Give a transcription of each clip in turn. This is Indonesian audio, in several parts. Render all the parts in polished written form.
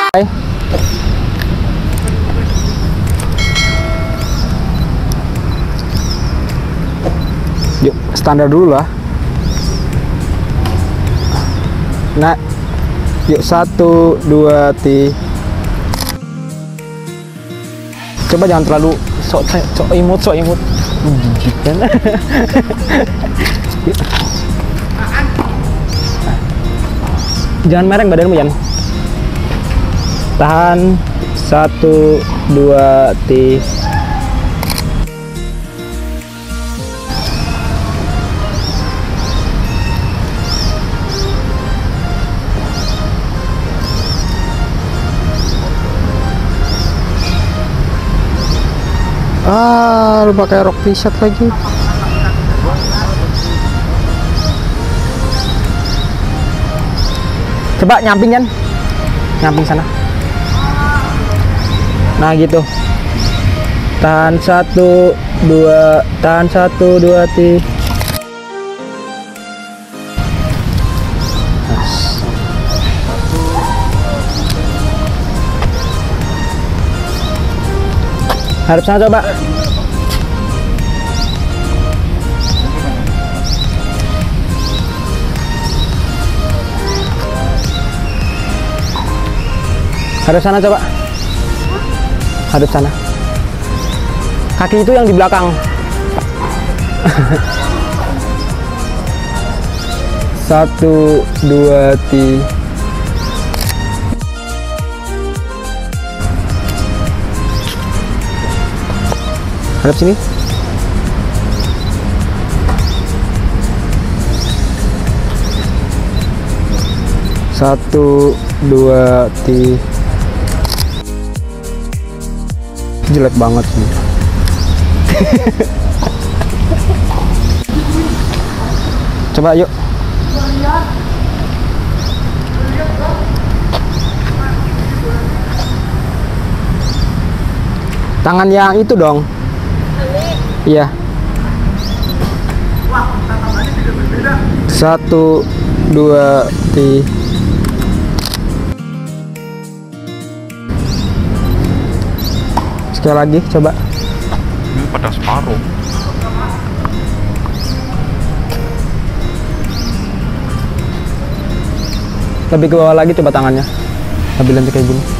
Yuk, standar dulu lah. Nah, yuk 1, 2, 3. Coba jangan terlalu sok imut. Gigit kan. Jangan mereng badanmu, Yan. Tahan. 1, 2, 3. Lu pakai rok t-shirt lagi. Coba nyamping kan, nyamping sana. Nah gitu. Tahan 1, 2, tahan 1, 2, 3. Harap sana coba. Hadap sana coba. Hadap sana. Kaki itu yang di belakang. 1, 2, 3. Hadap sini. Satu, 2, 3. Jelek banget sih. Coba yuk. Tangan yang itu dong. Iya. 1, 2, 3. Sekali lagi coba. Ini pada separuh. Lebih ke bawah lagi coba tangannya. Lebih lentik kayak gini.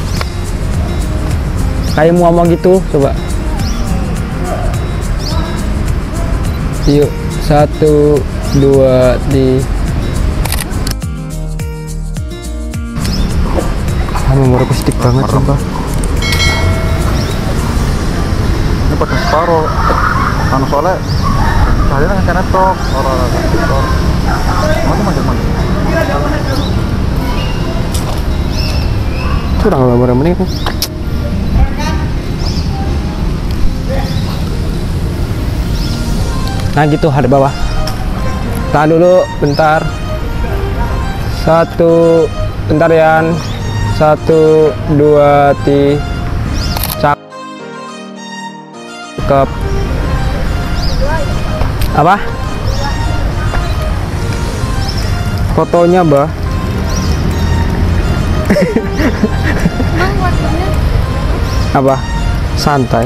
Kayak mau ngomong gitu, coba. Yuk, 1, 2, 3. Memori akustik banget coba. Ini pada separuh. Anu soalnya saya kan netok orang-orang. Mana. Kurang lah berapa menit. Nah gitu, hadap bawah. Tahan dulu bentar. 1, bentar Yan. 1, 2, 3. Cakep. Apa? Fotonya, Bah. Apa? Santai.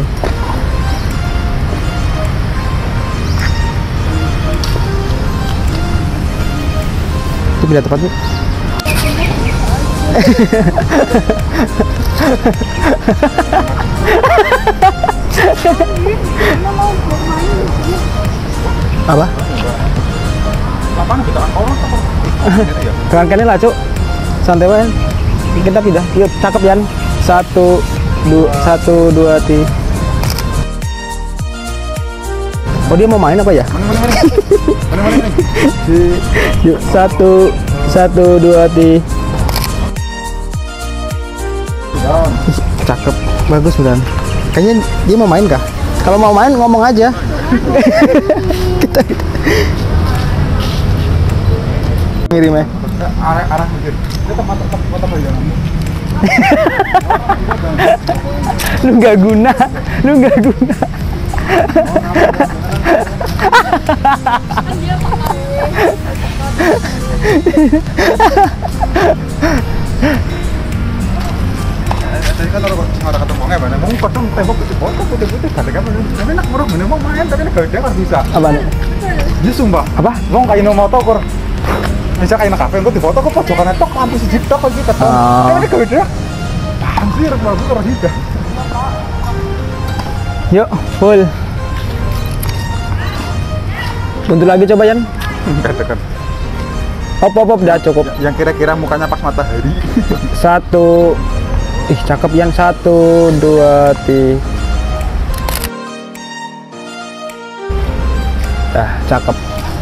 Itu pindah tempat, Bu. Apa? Kerangkanya lah, Cuk. Santai banget. Kita pindah. Yuk, cakep Yan. 1, 2, 3. Oh, dia mau main apa ya? Mana? Yuk, 1, 2, 3. Cakep, bagus beneran. Kayaknya dia mau main kah? Kalau mau main ngomong aja. kita ngirim ya. Arah mikir. Kita tempat aja. Lu nggak guna. kan orang orang ketemu mana mau kadang tembok putih-putih kadang apa tapi nak murah mana mau main tapi nak gede kan bisa Apa nih? dia sumpah Apa? mau kayak no motor kor bisa kayak kafe gue di foto gue pojokan tok lampu si tok lagi ketemu Oh. tapi gede anjir bagus orang juga Yuk, full. Buntu lagi coba Yan. katakan Op, udah cukup. yang kira-kira mukanya pas matahari Satu. Ih, cakep Yan. 1, 2, 3. Dah, cakep.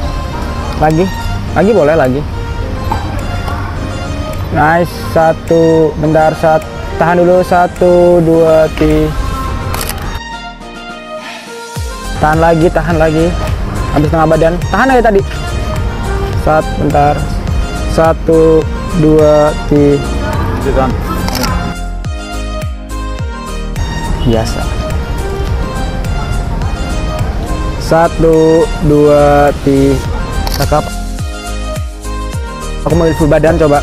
Lagi boleh lagi. Nice. 1, bentar, tahan dulu. 1, 2, 3. Tahan lagi. Habis tengah badan. Tahan aja tadi. Bentar. 1, 2, 3. gitu kan Biasa. 1, 2, 3. Cakep. Aku mau full badan coba.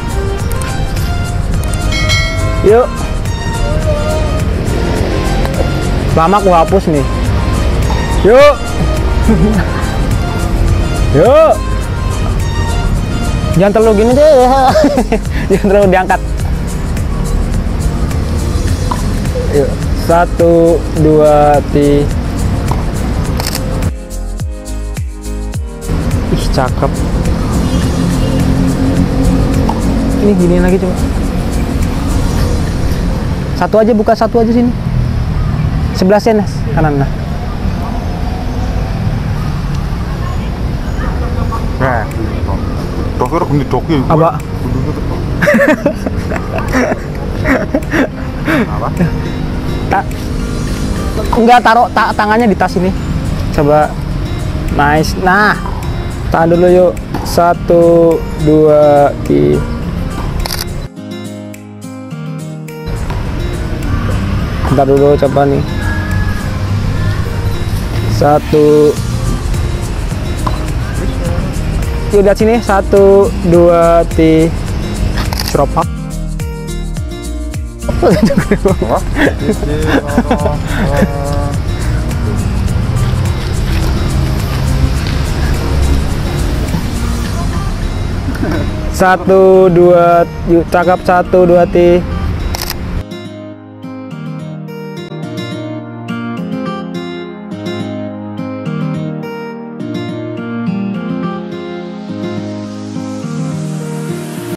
Yuk. Lama aku hapus nih. Yuk. Yuk. Jangan terlalu gini deh. Jangan terlalu diangkat. Yuk. 1, 2, 3. Ih, cakep. Ini gini lagi coba. Buka satu aja sini. Sebelah sana, kanan nah. nah dokter bunyi doki Apa? apa Enggak, taruh tangannya di tas ini. Coba. Nice. Nah, tahan dulu yuk. 1, 2, 3. Bentar dulu, coba nih. 1. Yuk lihat sini. 1, 2, 3. Drop up. apa 1, 2, yuk cakep. 1, 2, 3.